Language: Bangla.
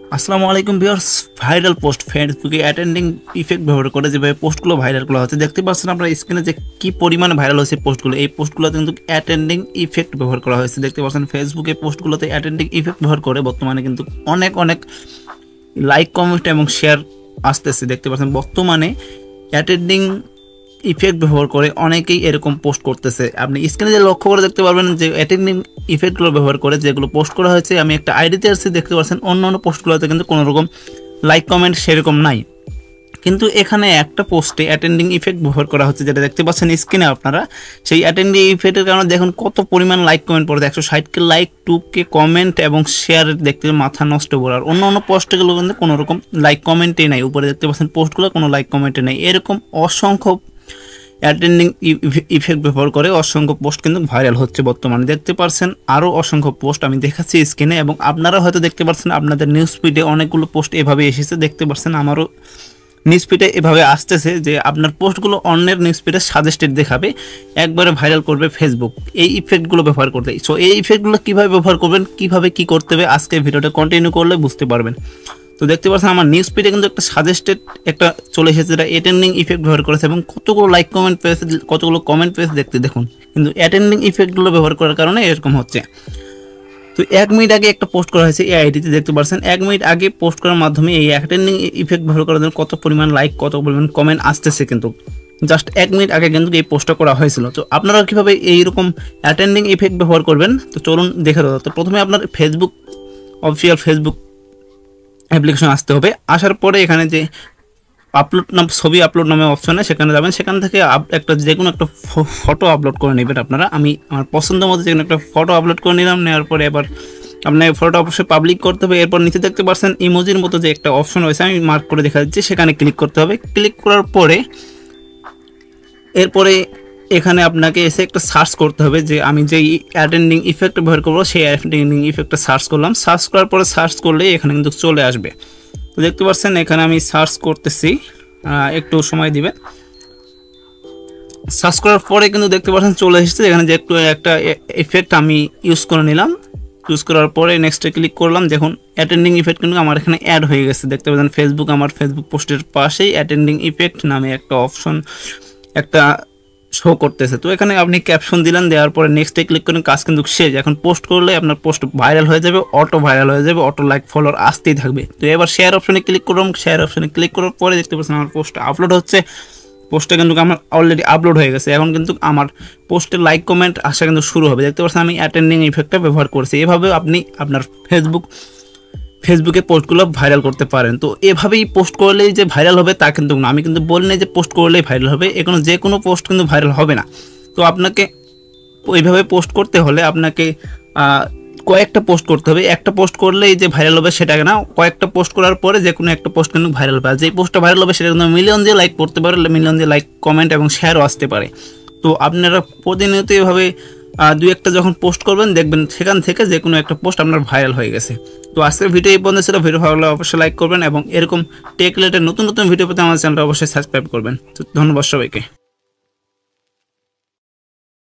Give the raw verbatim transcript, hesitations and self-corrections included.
আসসালামু আলাইকুম ভিউয়ার্স। ভাইরাল পোস্ট ফেসবুকে অ্যাটেন্ডিং ইফেক্ট ব্যবহার করে যেভাবে পোস্টগুলো ভাইরাল করা হচ্ছে দেখতে পাচ্ছেন আপনারা স্ক্রিনে যে কি পরিমাণে ভাইরাল হয়েছে পোস্টগুলো। এই পোস্টগুলোতে কিন্তু অ্যাটেন্ডিং ইফেক্ট ব্যবহার করা হয়েছে। দেখতে পাচ্ছেন ফেসবুকে পোস্টগুলোতে অ্যাটেন্ডিং ইফেক্ট ব্যবহার করে বর্তমানে কিন্তু অনেক অনেক লাইক কমেন্ট এবং শেয়ার আসতেছে। দেখতে পাচ্ছেন বর্তমানে অ্যাটেন্ডিং ইফেক্ট ব্যবহার করে অনেকেই এরকম পোস্ট করতেছে। আপনি স্ক্রিনে যে লক্ষ্য করে দেখতে পারবেন যে অ্যাটেন্ডিং ইফেক্টগুলো ব্যবহার করে যেগুলো পোস্ট করা হয়েছে, আমি একটা আইডিতে আসছি দেখতে পাচ্ছেন অন্য অন্য পোস্টগুলোতে কিন্তু কোনো রকম লাইক কমেন্ট সেরকম নাই, কিন্তু এখানে একটা পোস্টে অ্যাটেন্ডিং ইফেক্ট ব্যবহার করা হচ্ছে যেটা দেখতে পাচ্ছেন স্ক্রিনে আপনারা। সেই অ্যাটেন্ডিং ইফেক্টের কারণে দেখুন কত পরিমাণ লাইক কমেন্ট পড়েছে, একশো ষাট K like, two K comment এবং শেয়ার দেখতে মাথা নষ্ট করার। অন্য অন্য পোস্টগুলো কিন্তু কোনো রকম লাইক কমেন্টই নাই, উপরে দেখতে পাচ্ছেন পোস্টগুলো কোনো লাইক কমেন্টে নেই। এরকম অসংখ্য অ্যাটেন্ডিং ইফেক্ট ব্যবহার করে অসংখ্য পোস্ট কিন্তু ভাইরাল হচ্ছে বর্তমানে। দেখতে পাচ্ছেন আরও অসংখ্য পোস্ট আমি দেখাচ্ছি স্ক্রিনে, এবং আপনারা হয়তো দেখতে পাচ্ছেন আপনাদের নিউজ ফিডে অনেকগুলো পোস্ট এভাবে এসেছে। দেখতে পাচ্ছেন আমারও নিউজ ফিডে এভাবে আসতেছে যে আপনার পোস্টগুলো অন্যের নিউজ ফিডে সাজেস্টেড দেখাবে, একবারে ভাইরাল করবে ফেসবুক এই ইফেক্টগুলো ব্যবহার করতে। সো এই ইফেক্টগুলো কীভাবে ব্যবহার করবেন, কীভাবে কী করতে হবে আজকে ভিডিওটা কন্টিনিউ করলে বুঝতে পারবেন। তো দেখতে পাচ্ছেন আমার নিউজ ফিডে কিন্তু একটা সাজেস্টেড একটা চলে এসেছে যেটা অ্যাটেন্ডিং ইফেক্ট ব্যবহার করেছে, এবং কতগুলো লাইক কমেন্ট পেয়েছে, কতগুলো কমেন্ট পেয়েছে দেখতে দেখুন। কিন্তু অ্যাটেন্ডিং ইফেক্টগুলো ব্যবহার করার কারণে এরকম হচ্ছে। তো এক মিনিট আগে একটা পোস্ট করা হয়েছে এই আইডিতে, দেখতে পাচ্ছেন এক মিনিট আগে পোস্ট করার মাধ্যমে এই অ্যাটেন্ডিং ইফেক্ট ব্যবহার করার জন্য কত পরিমাণ লাইক, কত পরিমাণ কমেন্ট আসতেছে, কিন্তু জাস্ট এক মিনিট আগে কিন্তু এই পোস্টটা করা হয়েছিল। তো আপনারা কীভাবে এইরকম অ্যাটেন্ডিং ইফেক্ট ব্যবহার করবেন তো চলুন দেখে দেবো। তো প্রথমে আপনার ফেসবুক অফিসিয়াল ফেসবুক অ্যাপ্লিকেশন আসতে হবে। আসার পরে এখানে যে আপলোড নাম ছবি আপলোড নামে অপশনে সেখানে যাবেন, সেখান থেকে একটা যে কোনো একটা ফটো আপলোড করে নেবেন আপনারা। আমি আমার পছন্দ মতো যে কোনো একটা ফটো আপলোড করে নিলাম, নেওয়ার পরে এবার আপনার ফটোটা অবশ্যই পাবলিক করতে হবে। এরপর নিচে দেখতে পাচ্ছেন ইমোজির মতো যে একটা অপশন রয়েছে, আমি মার্ক করে দেখা দিচ্ছি, সেখানে ক্লিক করতে হবে। ক্লিক করার পরে এরপরে এখানে আপনাকে এসে একটা সার্চ করতে হবে যে আমি যেই অ্যাটেন্ডিং ইফেক্ট ব্যবহার করবো সেই অ্যাটেন্ডিং ইফেক্টটা সার্চ করলাম। সার্চ করার পরে সার্চ করলে এখানে কিন্তু চলে আসবে। তো দেখতে পাচ্ছেন এখানে আমি সার্চ করতেছি, একটু সময় দিবেন। সার্চ করার পরে কিন্তু দেখতে পাচ্ছেন চলে এসেছে এখানে যে একটু একটা ইফেক্ট আমি ইউজ করে নিলাম। ইউজ করার পরে নেক্সটে ক্লিক করলাম, দেখুন অ্যাটেন্ডিং ইফেক্ট কিন্তু আমার এখানে অ্যাড হয়ে গেছে। দেখতে পাচ্ছেন ফেসবুক আমার ফেসবুক পোস্টের পাশেই অ্যাটেন্ডিং ইফেক্ট নামে একটা অপশন একটা শো করতেছে। তো এখানে আপনি ক্যাপশন দিলেন, দেওয়ার পরে নেক্সটে ক্লিক করেন, কাজ কিন্তু শেষ। এখন পোস্ট করলে আপনার পোস্ট ভাইরাল হয়ে যাবে, অটো ভাইরাল হয়ে যাবে, অটো লাইক ফলোয়ার আসতেই থাকবে। তো এবার শেয়ার অপশনে ক্লিক করলাম। শেয়ার অপশনে ক্লিক করার পরে দেখতে পাচ্ছেন আমার পোস্ট আপলোড হচ্ছে। পোস্টটা কিন্তু আমার অলরেডি আপলোড হয়ে গেছে। এখন কিন্তু আমার পোস্টে লাইক কমেন্ট আসা কিন্তু শুরু হবে। দেখতে পাচ্ছেন আমি অ্যাটেন্ডিং ইফেক্টটা ব্যবহার করছি। এভাবে আপনি আপনার ফেসবুক ফেসবুকে পোস্টগুলো ভাইরাল করতে পারেন। তো এভাবেই পোস্ট করলেই যে ভাইরাল হবে তা কিন্তু না, আমি কিন্তু বলি না যে পোস্ট করলেই ভাইরাল হবে, এখানে যে কোনো পোস্ট কিন্তু ভাইরাল হবে না। তো আপনাকে ওইভাবে পোস্ট করতে হলে আপনাকে কয়েকটা পোস্ট করতে হবে। একটা পোস্ট করলেই যে ভাইরাল হবে সেটাকে না, কয়েকটা পোস্ট করার পরে যে কোনো একটা পোস্ট কিন্তু ভাইরাল হবে। আর যে পোস্টটা ভাইরাল হবে সেটা কিন্তু মিলিয়ন দিয়ে লাইক করতে পারে, মিলিয়ন দিয়ে লাইক কমেন্ট এবং শেয়ারও আসতে পারে। তো আপনারা প্রতিনিয়ত এভাবে দুই একটা যখন পোস্ট করবেন দেখবেন সেখান থেকে যে কোনো একটা পোস্ট আপনার ভাইরাল হয়ে গেছে। তো আজকের ভিডিও এই পর্যন্ত ছিল। ভিডিও ভালো লাগলে অবশ্যই লাইক করবেন এবং এরকম টেক রিলেটেড নতুন নতুন ভিডিও পেতে আমার চ্যানেলটা অবশ্যই সাবস্ক্রাইব করবেন। তো ধন্যবাদ সবাইকে।